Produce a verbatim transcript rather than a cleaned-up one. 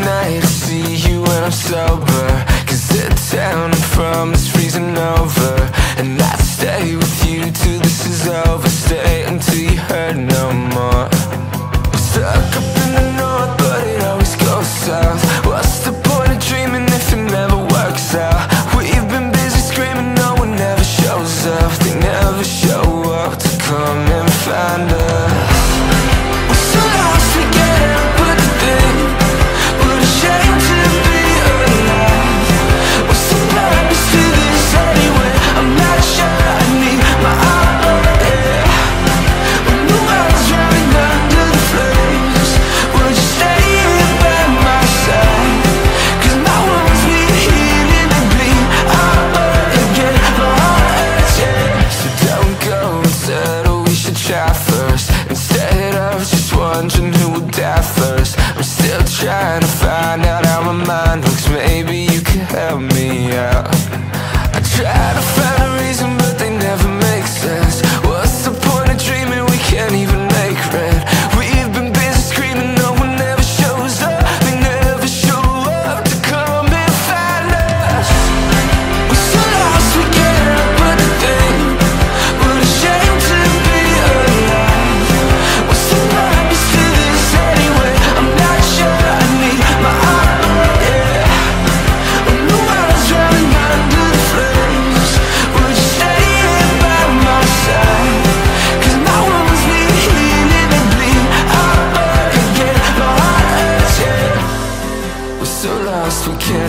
night I see you when I'm sober, 'cause the town I'm from is freezing over. And I'd stay with you till this is over, stay until you hurt no more. Stuck up in the north, but it always goes south. What's the point of dreaming if it never works out? We've been busy screaming, no one ever shows up. They never show up to come and find us. We're so lost we can't put the thing. We're ashamed to be alive. What's the purpose to this anyway? I'm not sure, I need my armor, yeah. When the world's drowning under the flames, would you stay here by my side? 'Cause my wounds need healing and bleed. Armor again, my heart hurts, yeah. So don't go and settle, we should try first, instead of just wondering who will die first. I'm still trying to find out how my mind works. Maybe you could help me out. I try to find a reason, but they never make sense. What's the point of dreaming we can't even make rent? We've been busy screaming, no one ever shows up. They never show up to come and find us. We're so lost we can't put the thing. We're ashamed to be alive. What's the purpose to this anyway? I'm not sure, I need my armor, yeah. When the world's drowning under the flames, would you stay here by my side? 'Cause my wounds need healing and bleed. Armor again, my heart hurts, yeah. We're so lost we can't